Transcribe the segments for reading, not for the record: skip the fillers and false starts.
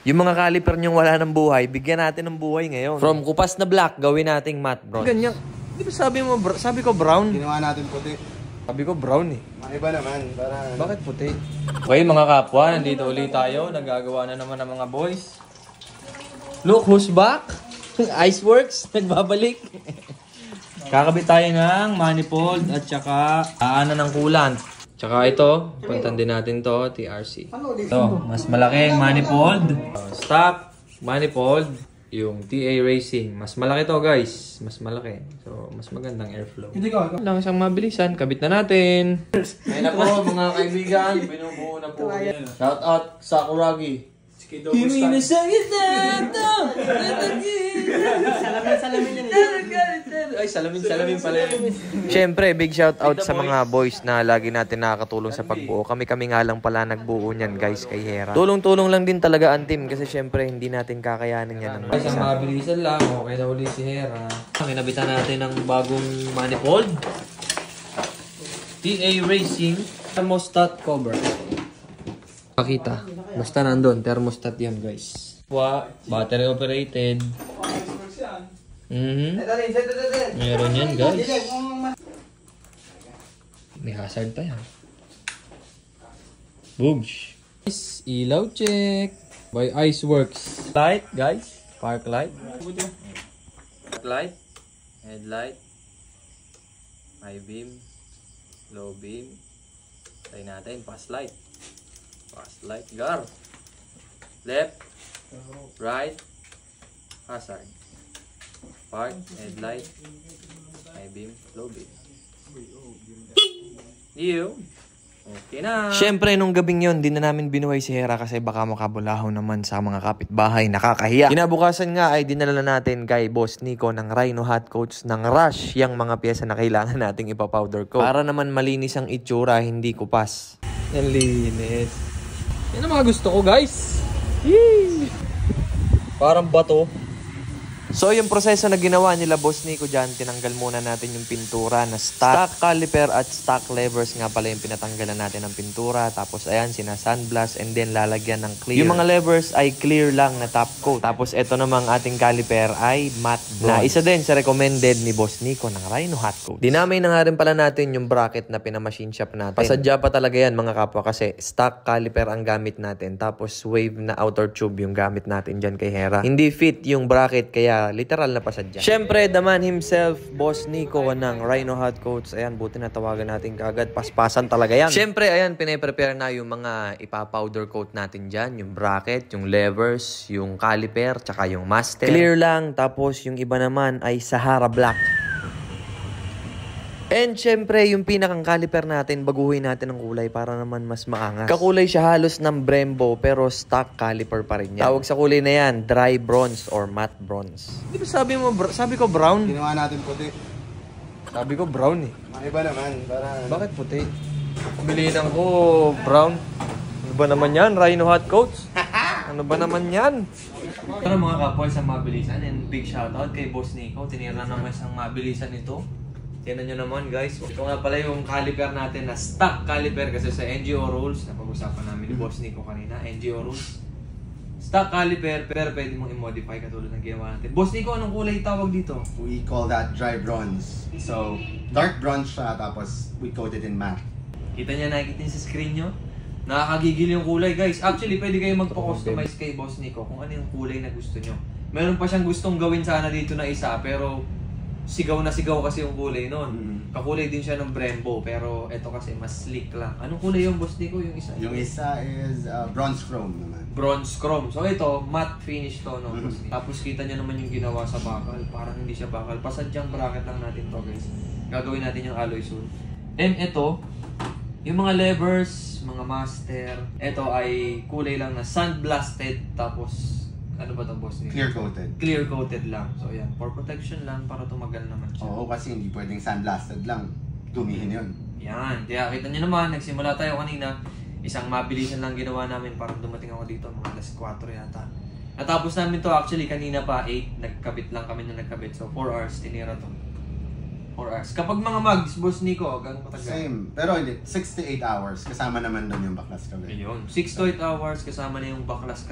Yung mga caliper niyong wala ng buhay, bigyan natin ng buhay ngayon. From kupas na black, gawin nating matte bronze. Ganyan. Di ba sabi ko brown? Ginawa natin puti. Sabi ko brown eh. Maiba naman. Para... Bakit puti? Okay mga kapwa, nandito ulit tayo. Nagagawa na naman ng mga boys. Look, who's back? Iceworks, nagbabalik. Kakabit tayo ng manifold at saka aanan ng coolant. Tsaka ito, puntan din natin to, TRC. Ito, mas malaking manifold. Stock manifold, yung TA Racing. Mas malaki to guys, mas malaki. So, mas magandang airflow. Lang siyang mabilisan, kabit na natin. Ngayon na po mga kaibigan, binubuo na po. Shout out sa Kuragi. Kimi na sa gitna. Salamin yan. Ay, salamin pala. Siyempre, big shout out sa mga boys na lagi natin nakakatulong sa pagbuo. Kami nga lang pala nagbuo niyan guys kay Hera. Tulong-tulong lang din talaga ang team kasi siyempre hindi natin kakayanin yan ng mag-isa. Isang mabilisan lang, okay na uli si Hera. Kinabitan natin ng bagong manifold. TA Racing thermostat cover. Pakita. Basta nandun. Thermostat yan, guys. Battery operated. Meron yan, guys. May hazard pa yan. Boogs. Ilaw check. By Iceworks. Light, guys. Park light. Park light. Headlight. High beam. Low beam. Try natin. Pass light. Fast light, guard. Left, right, hazard. Park, headlight, high beam, low beam. Okay na. Siyempre, nung gabing yon, di na namin binuhay si Hera kasi baka makabulaho naman sa mga kapitbahay. Nakakahiya. Kinabukasan nga ay dinala natin kay Boss Nico ng Rhino Hot Coats ng Rush yung mga pyesa na kailangan nating ipapowder coat. Para naman malinis ang itsura, hindi kupas. Yan linis. Yan ang mga gusto ko guys. Yee! Parang bato. So yung proseso na ginawa nila Boss Nico dyan, tinanggal muna natin yung pintura na stock caliper at stock levers nga pala yung pinatanggalan natin ng pintura. Tapos ayan, sina-sandblast and then lalagyan ng clear. Yung mga levers ay clear lang na top coat. Tapos ito namang ating caliper ay matte bronze. Na isa din sa recommended ni Boss Nico ng Rhino Hot Coats. Dinamay na nga rin pala natin yung bracket na pinamachine shop natin. Pasadya pa talaga yan mga kapwa kasi stock caliper ang gamit natin. Tapos wave na outer tube yung gamit natin dyan kay Hera. Hindi fit yung bracket kaya literal na pasadya. Siyempre, the man himself, Boss Nico ng Rhino Hot Coats. Ayan, buti na tawagan natin kagad. Paspasan talaga yan. Siyempre, ayan, pinaprepare na yung mga ipapowder coat natin dyan. Yung bracket, yung levers, yung caliper, tsaka yung master. Clear lang. Tapos, yung iba naman ay Sahara Black. And syempre, yung pinakang caliper natin, baguhin natin ang kulay para naman mas maangas. Kakulay siya halos ng Brembo pero stock caliper pa rin yan. Tawag sa kulay na yan, dry bronze or matte bronze. Di ba sabi ko brown? Ginawa natin puti. Sabi ko brown eh. Maiba naman. Para... Bakit puti? Pabilinan ko brown. Ano ba naman yan? Rhino Hot Coats? Ano ba naman yan? Pero mga kapwa, isang mabilisan and big shoutout kay Boss Nico. Tinira naman isang mabilisan ito. Tignan nyo naman guys. Ito nga pala yung caliper natin na stock caliper kasi sa NGO rules, napag-usapan namin ni Boss Nico kanina, NGO rules. Stock caliper pero pwede mong i-modify katulad ng ginawa natin. Boss Nico, anong kulay tawag dito? We call that dry bronze. So, dark bronze siya tapos we coated in matte. Kita nyo, nakikita nyo sa screen nyo? Nakakagigil yung kulay guys. Actually, pwede kayo magpa-customize kay Boss Nico kung ano yung kulay na gusto nyo. Meron pa siyang gustong gawin sana dito na isa pero sigaw na sigaw kasi yung kulay nun. Kakulay din siya ng Brembo, pero ito kasi mas sleek lang. Anong kulay yung Boss Nico? Yung isa? Yung isa is bronze chrome naman. Bronze chrome. So ito, matte finish to, no? Tapos kita nyo naman yung ginawa sa bakal. Parang hindi siya bakal. Pasadyang bracket lang natin to, guys. Gagawin natin yung alloy soon. And ito, yung mga levers, mga master, ito ay kulay lang na sandblasted. Tapos ano ba itong Boss Nico? Clear coated. Clear coated lang. So yan, for protection lang para tumagal naman siya. Oo, kasi hindi pwedeng sandblasted lang. Dumihin yun. Yan. Kaya kita nyo naman, nagsimula tayo kanina. Isang mabilisan lang ginawa namin para dumating ako dito. Mga alas 4 yata. Natapos namin to actually kanina pa 8. Nagkabit lang kami na nagkabit. So 4 hours, tinira to. 4 hours. Kapag mga mags, Boss Nico, gano'ng matagal? Same. Pero hindi, 6 to 8 hours. Kasama naman doon yung baklas kabit. Ayun. 6 to 8 hours kasama na yung baklas kabit.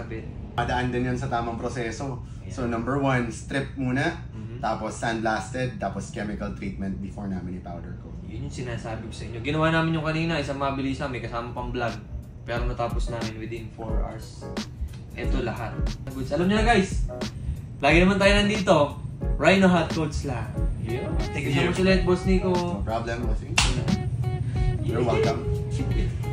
Padaan din yun sa tamang proseso. So number 1, strip muna, tapos sandblasted, tapos chemical treatment before namin i-powder coat. Yun yung sinasabi ko sa inyo. Ginawa namin yung kanina, isang mabilisan, may kasama pang vlog. Pero natapos namin within 4 hours. Ito lahat. Goods. Alam niyo na guys, lagi naman tayo nandito. Rhino Hot Coats lang. Yeah. Thank you so much ulit, Boss Nico. No problem, bossing. You're welcome.